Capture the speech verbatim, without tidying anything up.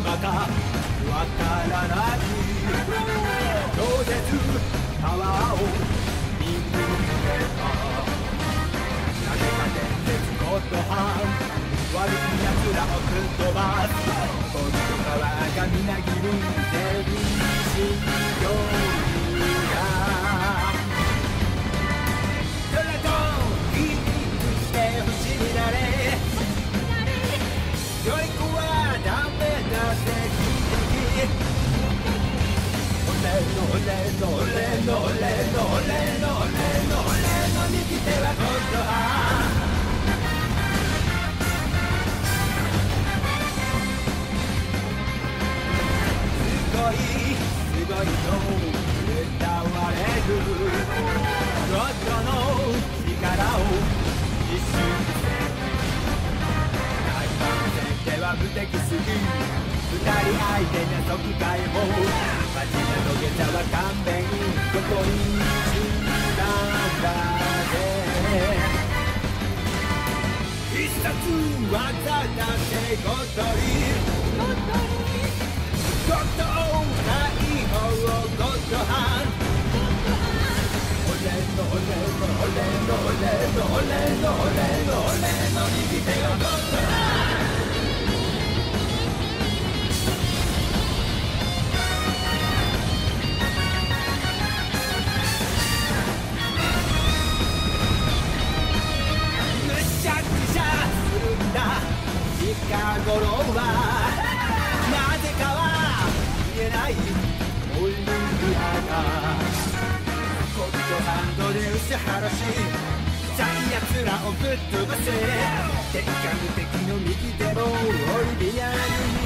まかわからない超絶パワーを見抜けば投げた伝説ゴッドハン悪い奴らを吹っ飛ばすゴッドパワーがみなぎる全身よがドラゴンキックして星になれ良い子はダメだぜ俺の俺の俺の俺の俺の俺の俺の右手はゴッドハンすごいすごいと歌われるゴッドの力を一瞬で大番戦では無敵すぎ二人相手に即解放マジな土下座は勘弁どこになんだぜ必殺技だってゴッドリゴッドリゴッド大王ゴッドハン俺の俺の俺の俺の俺の俺の俺の右手がゴッドハンむしゃくしゃするんだ近頃はなぜかは言えないオリンピアがゴッドハンドで牛原しジャイアツらをぶっ飛ばせ天下無敵の右手もオリビアに